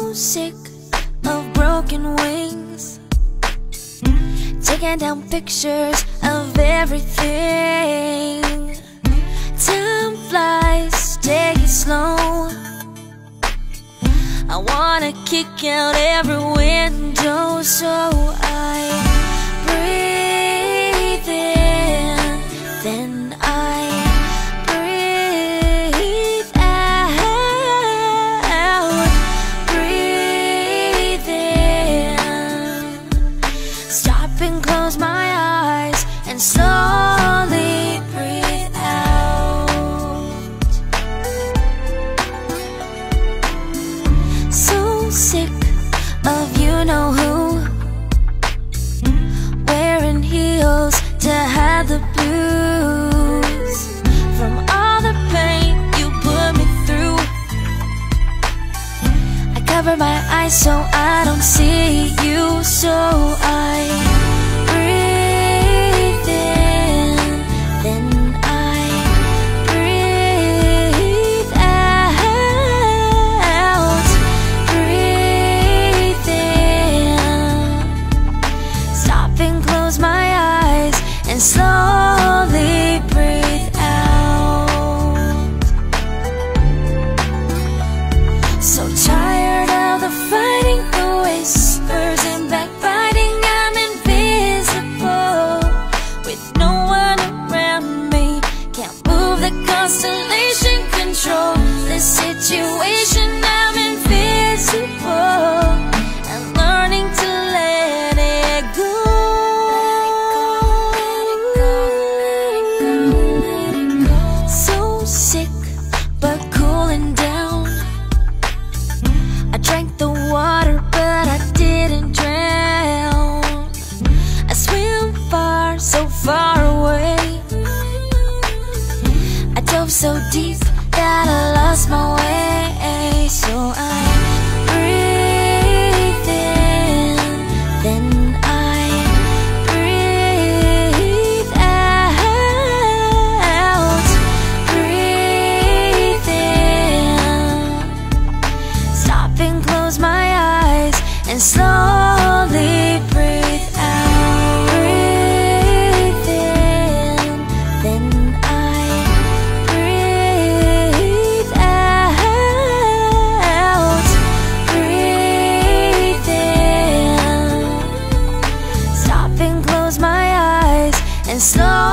sick of broken wings, taking down pictures of everything. Time flies, take it slow. I wanna kick out every window, so I breathe in, then I breathe out. Breathe in, stop and close my eyes, and slowly breathe out. So sick of you-know-who, wearing heels to hide the blues from all the pain you put me through. I cover my eyes so I don't see you, so I breathe in, then I breathe out. Breathe in, stop and close my eyes, and slowly breathe out. So tired of the fighting, the whispers and backbiting. I'm invisible with no one around me. Can't move the constellation, control the situation. I'm invisible and learning to let it go. So sick but cooling down. I drank the water but I didn't drown. I swim far, so far away. I dove so deep that I lost my way. So I breathe in, then I breathe out. Breathe in, stop and close my eyes, and slowly breathe out. Breathe in, then I breathe out. Breathe in, stop and close my eyes, and slowly